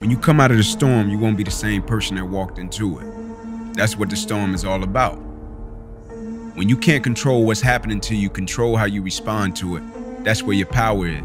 When you come out of the storm, you won't be the same person that walked into it. That's what the storm is all about. When you can't control what's happening to you, control how you respond to it. That's where your power is.